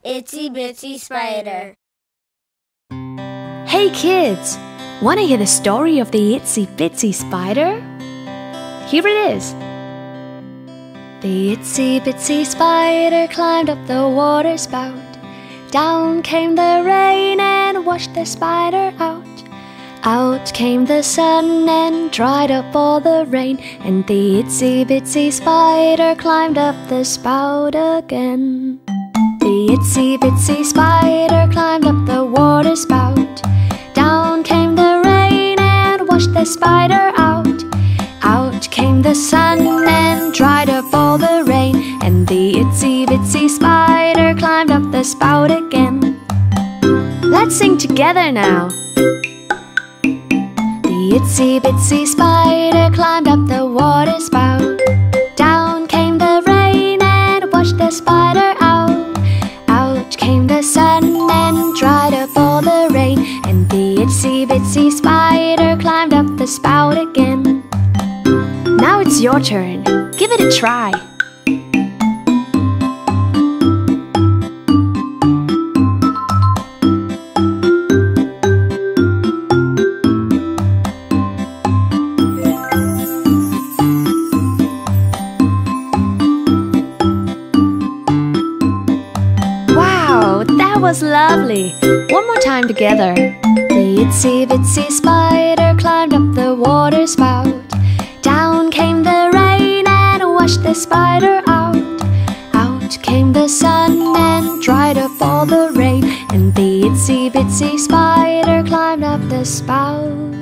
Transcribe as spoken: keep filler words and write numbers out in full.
Itsy Bitsy Spider. Hey kids! Want to hear the story of the Itsy Bitsy Spider? Here it is. The Itsy Bitsy Spider climbed up the water spout. Down came the rain and washed the spider out. Out came the sun and dried up all the rain, and the Itsy Bitsy Spider climbed up the spout again. The Itsy Bitsy Spider climbed up the water spout. Down came the rain and washed the spider out. Out came the sun and dried up all the rain, and the Itsy Bitsy Spider climbed up the spout again. Let's sing together now. The Itsy Bitsy Spider climbed up the water spout. Down came the rain and washed the spider out. Out came the sun and dried up all the rain, and the Itsy Bitsy Spider climbed up the spout again. Now it's your turn. Give it a try. Wow, that was lovely. One more time together. The Itsy Bitsy Spider climbed up the water spout. Down came the rain and washed the spider out. Out came the sun and dried up all the rain, and the Itsy Bitsy Spider climbed up the spout.